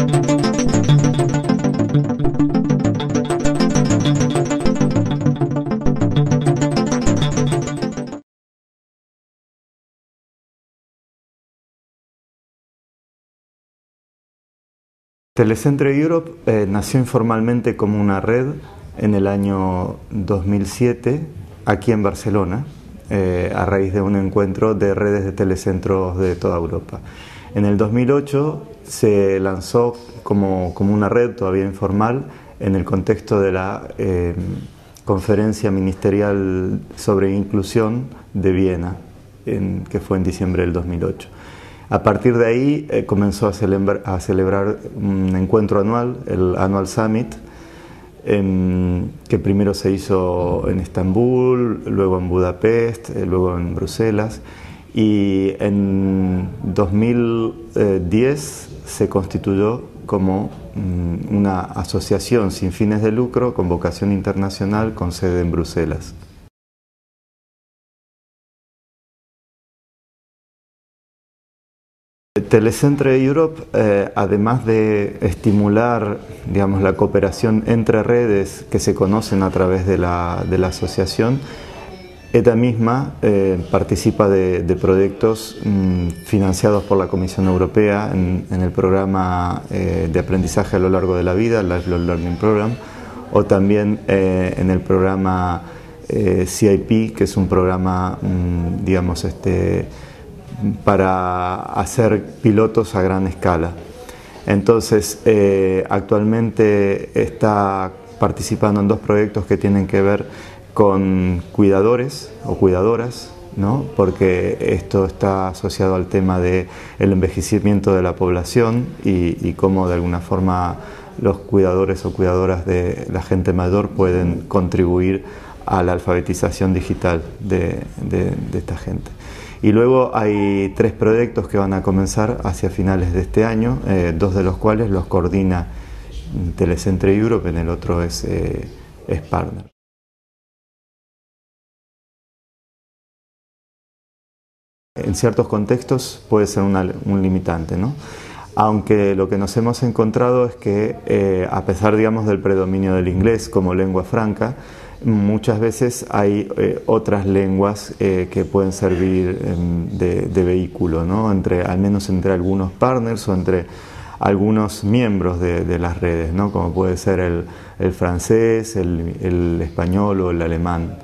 Telecentre Europe nació informalmente como una red en el año 2007 aquí en Barcelona, a raíz de un encuentro de redes de telecentros de toda Europa. En el 2008 se lanzó como una red todavía informal en el contexto de la Conferencia Ministerial sobre Inclusión de Viena, que fue en diciembre del 2008. A partir de ahí comenzó a celebrar un encuentro anual, el Annual Summit, que primero se hizo en Estambul, luego en Budapest, luego en Bruselas, y en 2010 se constituyó como una asociación sin fines de lucro con vocación internacional con sede en Bruselas. Telecentre Europe, además de estimular, digamos, la cooperación entre redes que se conocen a través de la asociación, ella misma participa de proyectos financiados por la Comisión Europea en el programa de aprendizaje a lo largo de la vida, el Lifelong Learning Program, o también en el programa CIP, que es un programa, digamos, para hacer pilotos a gran escala. Entonces, actualmente está participando en dos proyectos que tienen que ver con cuidadores o cuidadoras, ¿no? Porque esto está asociado al tema del envejecimiento de la población y cómo de alguna forma los cuidadores o cuidadoras de la gente mayor pueden contribuir a la alfabetización digital de esta gente. Y luego hay tres proyectos que van a comenzar hacia finales de este año, dos de los cuales los coordina Telecentre Europe, en el otro es partner. En ciertos contextos puede ser un limitante, ¿no? Aunque lo que nos hemos encontrado es que a pesar, digamos, del predominio del inglés como lengua franca, muchas veces hay otras lenguas que pueden servir de vehículo, ¿no? Al menos entre algunos partners o entre algunos miembros de las redes, ¿no? Como puede ser el francés, el español o el alemán.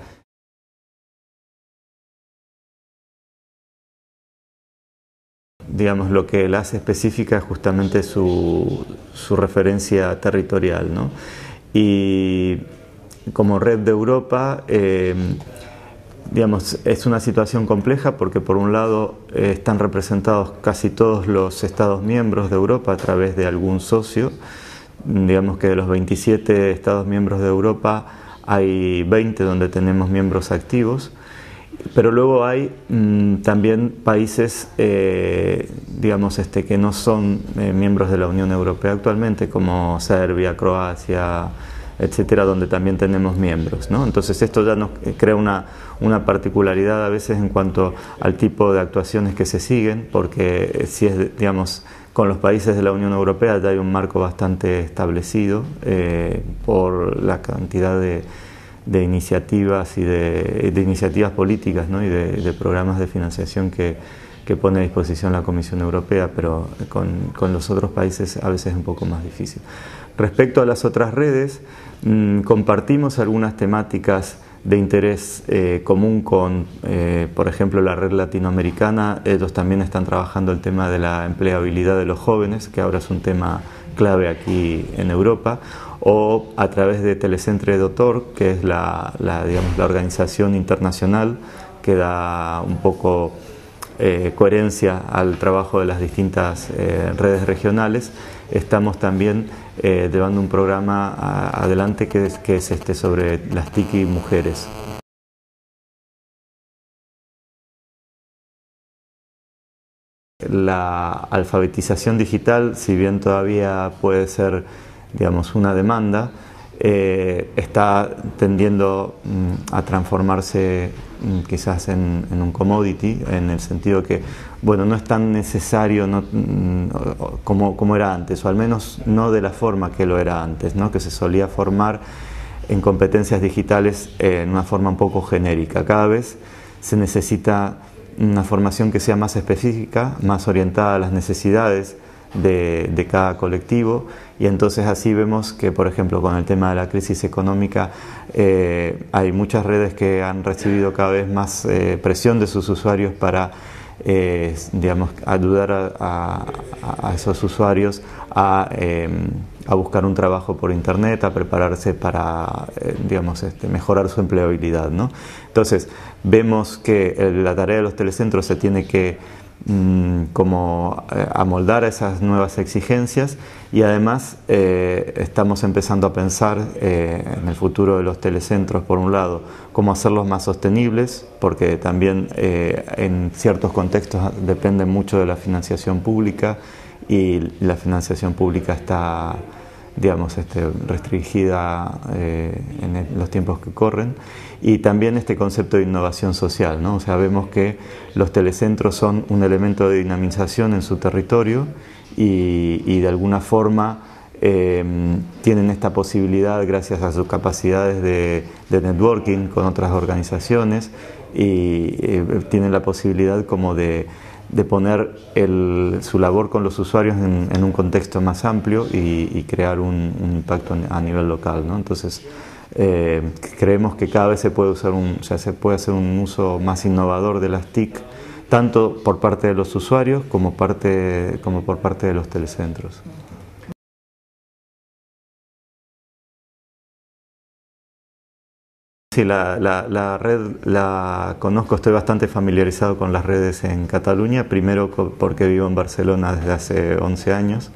Digamos, lo que la hace específica es justamente su referencia territorial, ¿no? Y como red de Europa, digamos, es una situación compleja porque por un lado están representados casi todos los Estados miembros de Europa a través de algún socio. Digamos que de los 27 Estados miembros de Europa hay 20 donde tenemos miembros activos. Pero luego hay también países, digamos, que no son miembros de la Unión Europea actualmente, como Serbia, Croacia, etcétera, donde también tenemos miembros, ¿no? Entonces esto ya nos crea una particularidad a veces en cuanto al tipo de actuaciones que se siguen, porque si es, digamos, con los países de la Unión Europea ya hay un marco bastante establecido por la cantidad de iniciativas y de iniciativas políticas, ¿no? Y de programas de financiación que pone a disposición la Comisión Europea, pero con los otros países a veces es un poco más difícil. Respecto a las otras redes, compartimos algunas temáticas de interés común con, por ejemplo, la red latinoamericana. Ellos también están trabajando el tema de la empleabilidad de los jóvenes, que ahora es un tema clave aquí en Europa, o a través de Telecentre.org, que es digamos, la organización internacional que da un poco coherencia al trabajo de las distintas redes regionales. Estamos también llevando un programa adelante que es sobre las TIC y mujeres. La alfabetización digital, si bien todavía puede ser, digamos, una demanda, está tendiendo a transformarse quizás en un commodity, en el sentido que, bueno, no es tan necesario como era antes, o al menos no de la forma que lo era antes, ¿no? Que se solía formar en competencias digitales en una forma un poco genérica. Cada vez se necesita una formación que sea más específica, más orientada a las necesidades de cada colectivo, y entonces así vemos que, por ejemplo, con el tema de la crisis económica, hay muchas redes que han recibido cada vez más presión de sus usuarios para digamos, ayudar a esos usuarios a buscar un trabajo por internet, a prepararse para digamos, mejorar su empleabilidad, ¿no? Entonces vemos que la tarea de los telecentros se tiene que como amoldar a esas nuevas exigencias, y además estamos empezando a pensar en el futuro de los telecentros, por un lado, cómo hacerlos más sostenibles, porque también en ciertos contextos dependen mucho de la financiación pública, y la financiación pública está, digamos, restringida en los tiempos que corren. Y también este concepto de innovación social, ¿no? O sea, vemos que los telecentros son un elemento de dinamización en su territorio, y de alguna forma tienen esta posibilidad, gracias a sus capacidades de networking con otras organizaciones, y tienen la posibilidad como de poner su labor con los usuarios en un contexto más amplio, y crear un impacto a nivel local, ¿no? Entonces, creemos que cada vez se puede se puede hacer un uso más innovador de las TIC, tanto por parte de los usuarios como por parte de los telecentros. Sí, la red la conozco, estoy bastante familiarizado con las redes en Cataluña, primero porque vivo en Barcelona desde hace 11 años.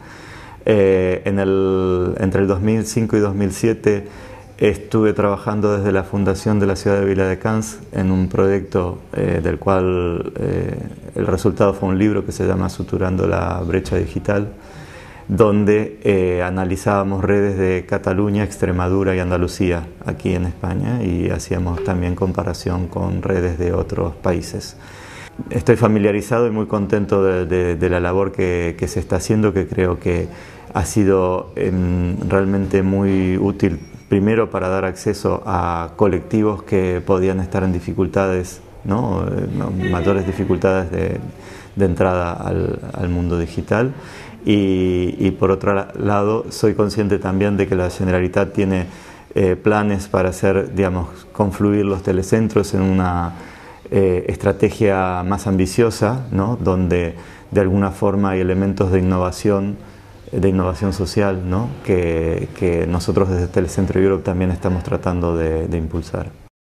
Entre el 2005 y 2007 estuve trabajando desde la fundación de la ciudad de Viladecans en un proyecto del cual el resultado fue un libro que se llama Suturando la brecha digital, donde analizábamos redes de Cataluña, Extremadura y Andalucía aquí en España, y hacíamos también comparación con redes de otros países. Estoy familiarizado y muy contento de la labor que se está haciendo, que creo que ha sido realmente muy útil, primero para dar acceso a colectivos que podían estar en dificultades, ¿no? Mayores dificultades de entrada al mundo digital, y por otro lado soy consciente también de que la Generalitat tiene planes para hacer, digamos, confluir los telecentros en una estrategia más ambiciosa, ¿no? Donde de alguna forma hay elementos de innovación social, ¿no? que nosotros desde Telecentro Europe también estamos tratando de impulsar.